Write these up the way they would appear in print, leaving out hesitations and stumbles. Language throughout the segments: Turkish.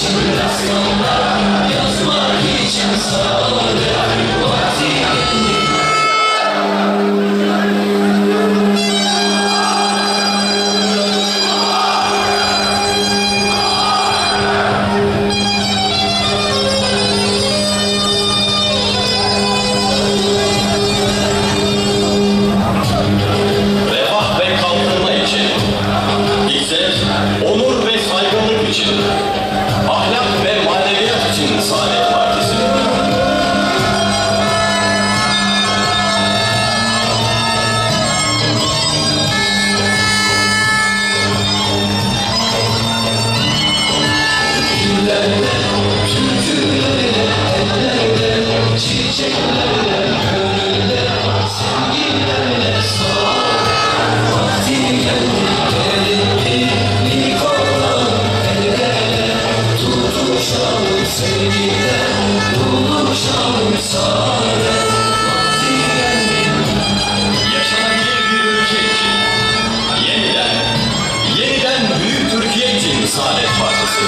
Saadet Partisi.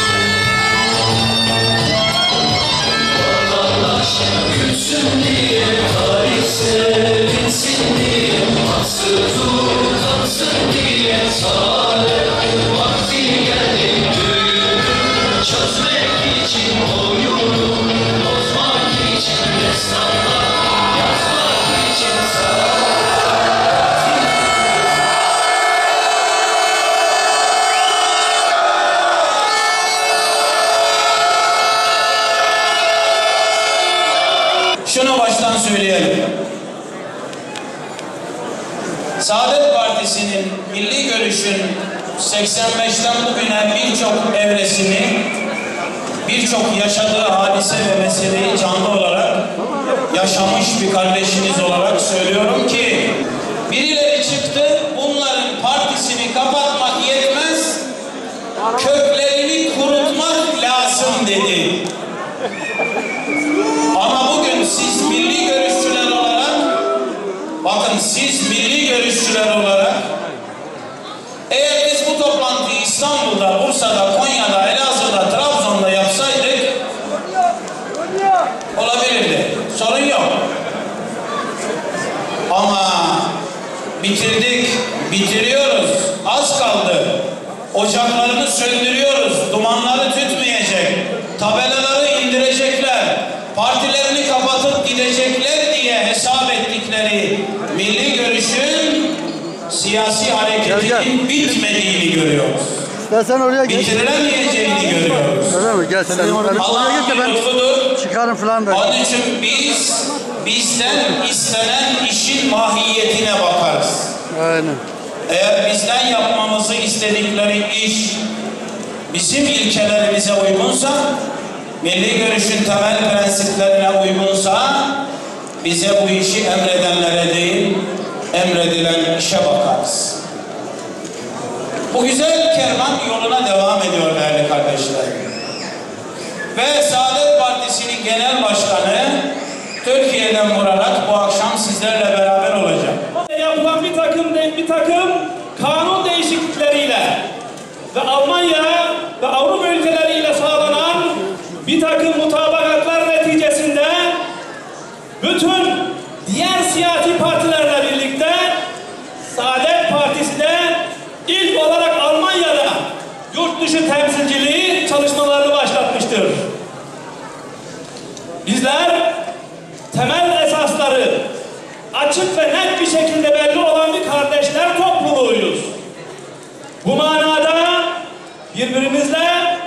Vatandaş gülsün diye, tarih sevinsin diye, haksız utansın diye, saadet vakti geldi düğünü, çözmek için oyunu, bozmak için destanlar, yazmak için saadet. Şunu baştan söyleyelim. Saadet Partisi'nin milli görüşün 85'ten bugüne birçok evresini, birçok yaşadığı hadise ve meseleyi canlı olarak yaşamış bir kardeşiniz olarak söylüyorum ki birileri çıktı, bunların partisini kapatmak yetmez, köklerini kurutmak lazım dedi. Ama bugün siz milli görüşçüler olarak, bakın siz milli görüşçüler olarak, eğer biz bu toplantıyı İstanbul'da, Bursa'da, Konya'da, Elazığ'da, Trabzon'da yapsaydık olabilirdi. Sorun yok. Ama bitirdik, bitiriyoruz. Az kaldı. Ocaklarını söndürüyoruz. Dumanları tütmeyecek. Tabelaları indirecekler. Partilerini kapatıp gidecekler diye hesap ettikleri milli görüşün siyasi hareketinin bitmediğini görüyoruz. Sen oraya geç. Bitirilemeyeceğini görüyoruz. Öyle mi? Gel sen oraya geç de ben çıkarım falan da. Onun için bizden istenen işin mahiyetine bakarız. Aynen. Eğer bizden yapmamızı istedikleri iş bizim ilkelerimize uygunsa, milli görüşün temel prensiplerine uygunsa, bize bu işi emredenlere değil, emredilen işe bakarız. Bu güzel kervan yoluna devam ediyor değerli kardeşler. Ve Saadet Partisi'nin genel başkanı Türkiye'den vurarak bu akşam sizlerle beraber olacak. Yapılan bir takım kanun değişiklikleriyle ve Almanya ve Avrupa ülkeleriyle sağlanan bir takım mutabakatlar neticesinde bütün diğer siyasi partilerle birlikte Saadet Partisi de ilk olarak Almanya'da yurt dışı temsilciliği çalışmalarını başlatmıştır. Bizler temel esasları açık ve net bir şekilde belli olan bir kardeşler topluluğuyuz. Bu manada birbirimizle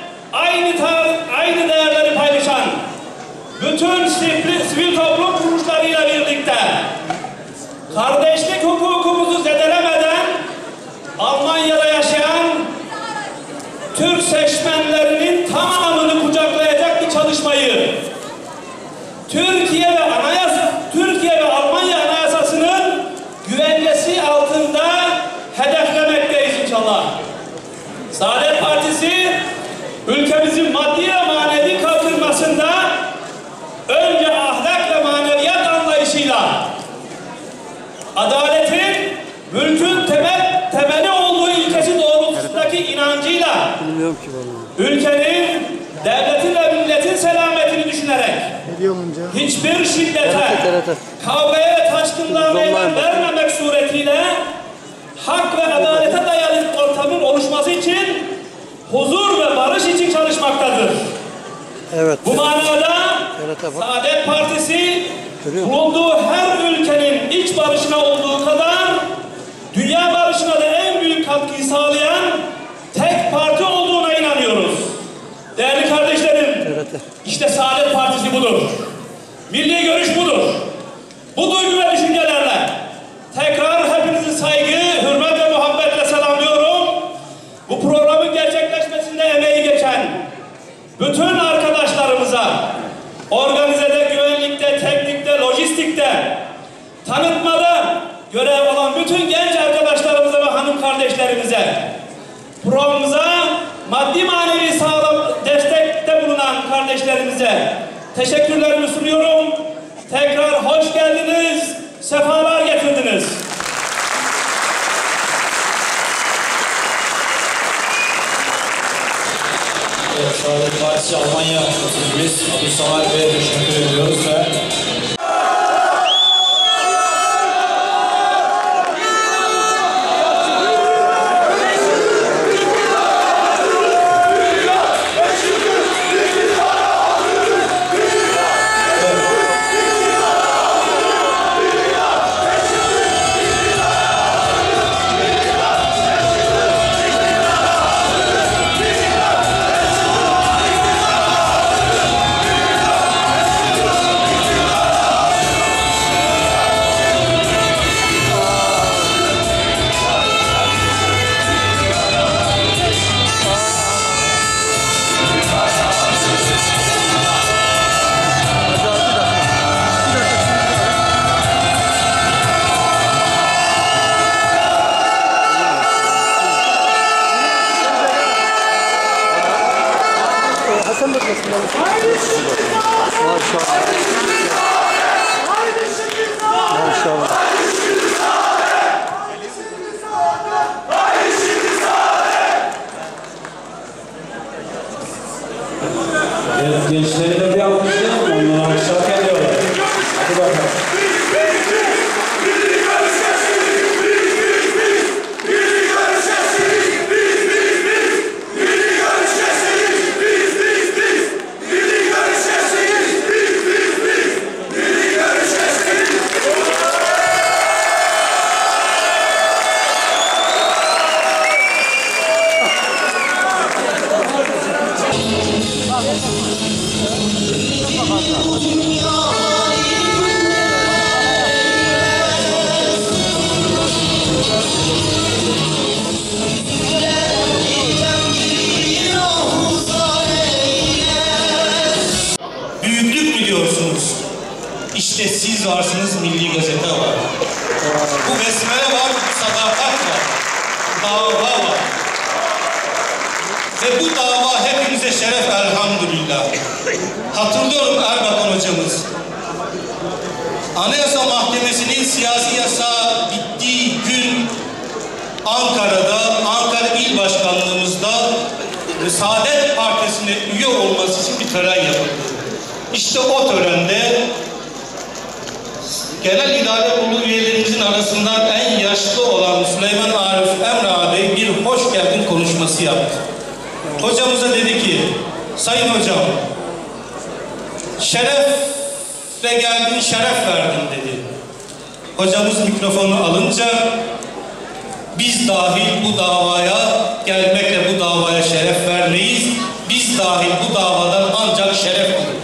aynı değerleri paylaşan bütün sivil toplum kuruluşlarıyla birlikte kardeşlik hukukumuzu zedelemeden Almanya'da yaşayan Türk seçmenlerinin tamamını kucaklayacak bir çalışmayı Türkiye ve Almanya Anayasası'nın güvencesi altında hedeflemekteyiz inşallah. Saadet Partisi ülkemizin maddi ve manevi kalkınmasında önce ahlak ve maneviyat anlayışıyla adaletin mülkün temeli olduğu ilkesi doğrultusundaki inancıyla ülkenin Hediye olunca. hiçbir şiddete, TRT. kavgaya, taşkınlığa meydan vermemek suretiyle hak ve adalete dayalı ortamın oluşması için huzur ve barış için çalışmaktadır. Evet. Bu manada TRT bak. Saadet Partisi Görüyor musun? bulunduğu her ülkenin iç barışına olduğu kadar dünya barışına da en büyük katkıyı sağlayan tek parti olduğuna inanıyoruz. Değerli kardeşlerim, TRT. işte Saadet Partisi budur. Milli görüş budur. Bu duygu ve düşüncelerle tekrar hepinizi saygı, hürmet ve muhabbetle selamlıyorum. Bu programın gerçekleşmesinde emeği geçen bütün arkadaşlarımıza, organizede, güvenlikte, teknikte, lojistikte, tanıtmada görev alan bütün genç arkadaşlarımıza ve hanım kardeşlerimize, programımıza maddi manevi sağlam destekte bulunan kardeşlerimize teşekkürlerimi sunuyorum. Tekrar hoş geldiniz, sefalar getirdiniz. Evet, Saadet Partisi Almanya Müdürümüz Abdülsamad Bey'e teşekkür ediyoruz ve Hasan bakmasın. Maşallah. Maşallah. Evet, gençleri de bir alkışlayalım. Onlar alkışlarken diyorlar. Hadi bakalım. büyüklük mü diyorsunuz? İşte siz varsınız, Milli Gazete var. Bu besmele var, bu sadakat var, dava var. Ve bu dava hepimize şeref elhamdülillah. Hatırlıyorum Erbakan hocamız. Anayasa Mahkemesi'nin siyasi yasağı bittiği gün Ankara'da, Ankara İl Başkanlığımızda Saadet Partisi'ne üye olması için bir tören yapıldı. İşte o törende genel idare kurulu üyelerimizin arasından en yaşlı olan Süleyman Arif Emrah Bey bir hoş geldin konuşması yaptı. Hocamıza dedi ki, Sayın Hocam, şerefle geldin, şeref verdin dedi. Hocamız mikrofonu alınca, biz dahil bu davaya gelmekle bu davaya şeref vermeyiz, biz dahil bu davadan ancak şeref alırız.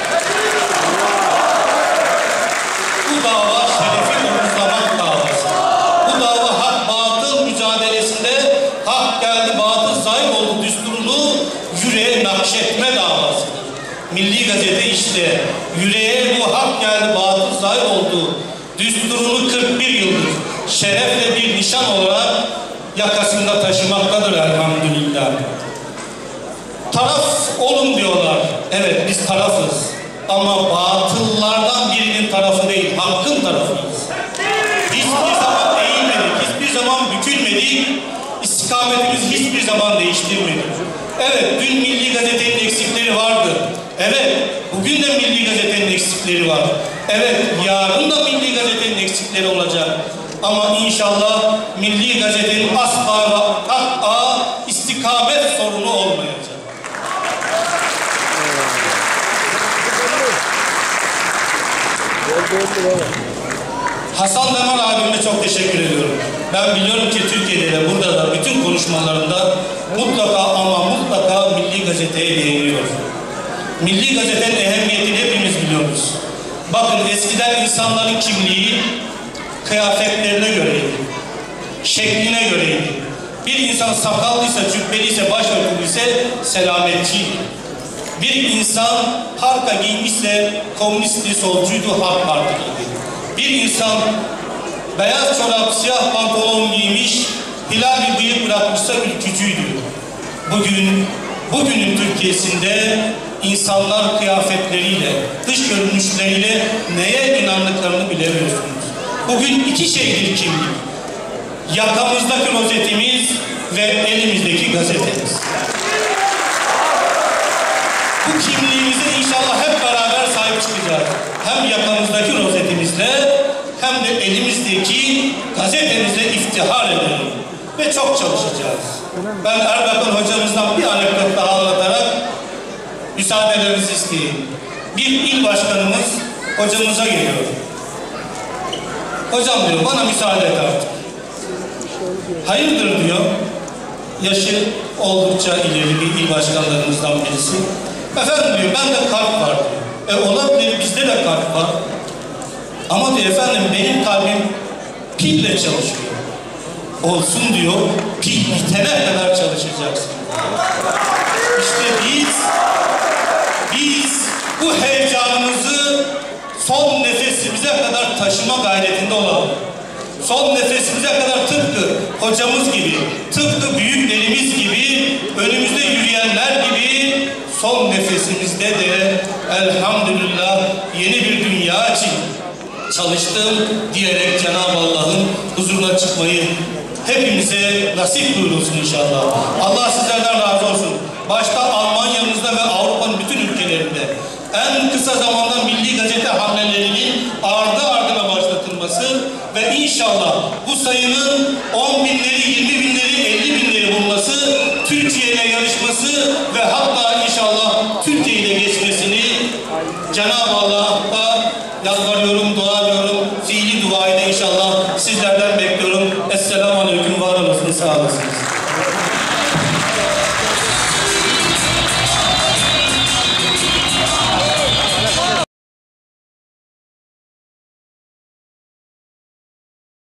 Bu dava şerefi omuzlamak davası. Bu dava hak batıl mücadelesinde hak geldi batıl zahir oldu düsturunu yüreğe nakşetme davasıdır. Milli Gazete işte yüreğe bu hak geldi batıl zahir oldu düsturunu 41 yıldır şerefle bir nişan olarak yakasında taşımaktadır elhamdülillah. Taraf olun diyorlar. Evet biz tarafız. Ama batıllardan birinin tarafı değil, hakkın tarafıyız. Hiçbir zaman eğilmedik, hiçbir zaman bükülmedik, istikametimiz hiçbir zaman değiştirmedik. Evet, dün Milli Gazete'nin eksikleri vardı. Evet, bugün Bugün de Milli Gazete'nin eksikleri var. Evet, yarın da Milli Gazete'nin eksikleri olacak. Ama inşallah Milli Gazete'nin asla ve kat'a istikamet sorunu olmayacak. Hasan Demal abime çok teşekkür ediyorum. Ben biliyorum ki Türkiye'de de burada da bütün konuşmalarında mutlaka ama mutlaka Milli Gazete'ye değiniyor. Milli Gazete'nin ehemmiyetini hepimiz biliyoruz. Bakın eskiden insanların kimliği kıyafetlerine göreydi, şekline göreydi. Bir insan sakallıysa, cübbeliyse, başörtülüyse selametçiydi. Bir insan parka giymişse komünistti, solcuydu, Halk Partiliydi. Bir insan beyaz çorap, siyah pantolon giymiş, hilal bir bıyık bırakmışsa ülkücüydü. Bugünün Türkiye'sinde insanlar kıyafetleriyle, dış görünüşleriyle neye inandıklarını bilemiyorsunuz. Bugün iki şeydir kimlik. Yakamızdaki rozetimiz ve elimizdeki gazetemiz. Bu kimliğimize inşallah hep beraber sahip çıkacağız. Hem yakamızdaki rozetimizle hem de elimizdeki gazetemizle iftihar edelim. Ve çok çalışacağız. Ben Erbakan hocamızdan bir anekdot daha anlatarak müsaadelerinizi isteyeyim. Bir il başkanımız hocamıza geliyor. Hocam diyor, bana müsaade et artık. Hayırdır diyor. Yaşı oldukça ileri bir il başkanlarımızdan birisi. Efendim diyor, bende kalp var diyor. Olabilir, bizde de kalp var. Ama diyor efendim, benim kalbim pille çalışıyor. Olsun diyor, pil bitene kadar çalışacaksın. İşte biz bu heyecanımızı son nefesimize kadar taşıma gayretinde olalım. Son nefesimize kadar tıpkı hocamız gibi, tıpkı büyüklerimiz gibi, önümüzde yürüyenler gibi son nefesimizde de elhamdülillah yeni bir dünya için çalıştım diyerek Cenab-ı Allah'ın huzuruna çıkmayı hepimize nasip buyurulsun inşallah. Allah sizlerden razı olsun. Başta Almanya'mızda ve Avrupa'nın bütün ülkelerinde en kısa zamanda Milli Gazete hamlelerinin ardı ardına başlatılması ve inşallah bu sayının 10 binleri, 20 binleri, 50 binleri bulması, Türkiye ile yarışması ve hatta inşallah Türkiye ile geçmesini Cenab-ı Allah'a yalvarıyorum, dua ediyorum. Fiili duayı da inşallah sizlerden bekliyorum. Esselamu Aleyküm, var olasınız, sağ olasınız.